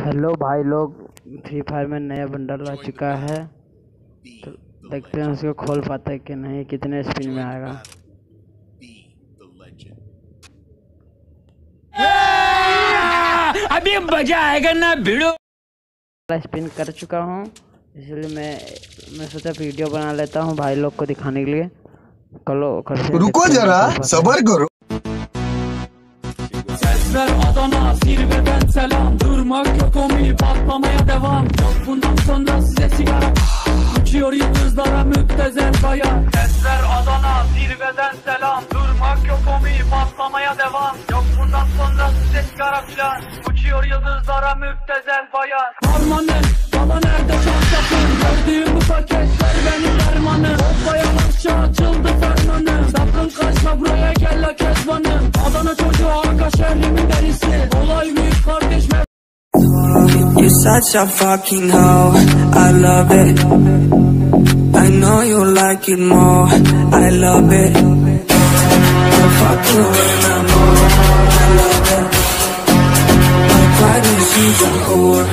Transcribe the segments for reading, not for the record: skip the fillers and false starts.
हेलो भाई लोग, free fire में नया बंडल आ चुका है। तो देखते हैं उसको खोल पाते हैं कि नहीं, कितने स्पिन में आएगा। अभी मजा आएगा ना भिड़ो। स्पिन कर चुका हूँ, इसलिए मैं सोचा वीडियो बना लेता हूँ भाई लोग को दिखाने के लिए। रुको जरा सबर करो। Sesler Adana zirveden selam. Durmak yok omi patlamaya devam. Yok bundan sonra size sigara. Uçuyor yıldızlara müptezel bayan. Sesler Adana zirveden selam. Durmak yok omi patlamaya devam. Yok bundan sonra size sigara filan. Uçuyor yıldızlara müptezel bayan. Harmanın baba nerede çarşafın? Gördüğüm bu paketler benim dermanım. O bayanlarca açıldı fermanım. Sakın kaçma buraya gel la kezbanım. Adana çocuğu arka şehrimin derisi. Olay büyük kardeş. You're such a fucking hoe, I love it. I know you like it more, I love it. I fuck you when I'm more, I love it. My partner, she's a whore.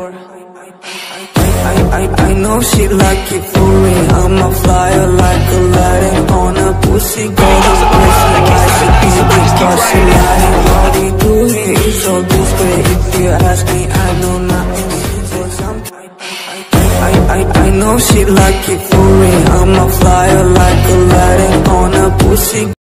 I know she like it for me. I'm a flyer like Aladdin on a pussy. Golden pussy, why she think because she lying? All we do here is so discreet. If you ask me, I know nothing. I know she like it for me. I'm a flyer like Aladdin on a pussy.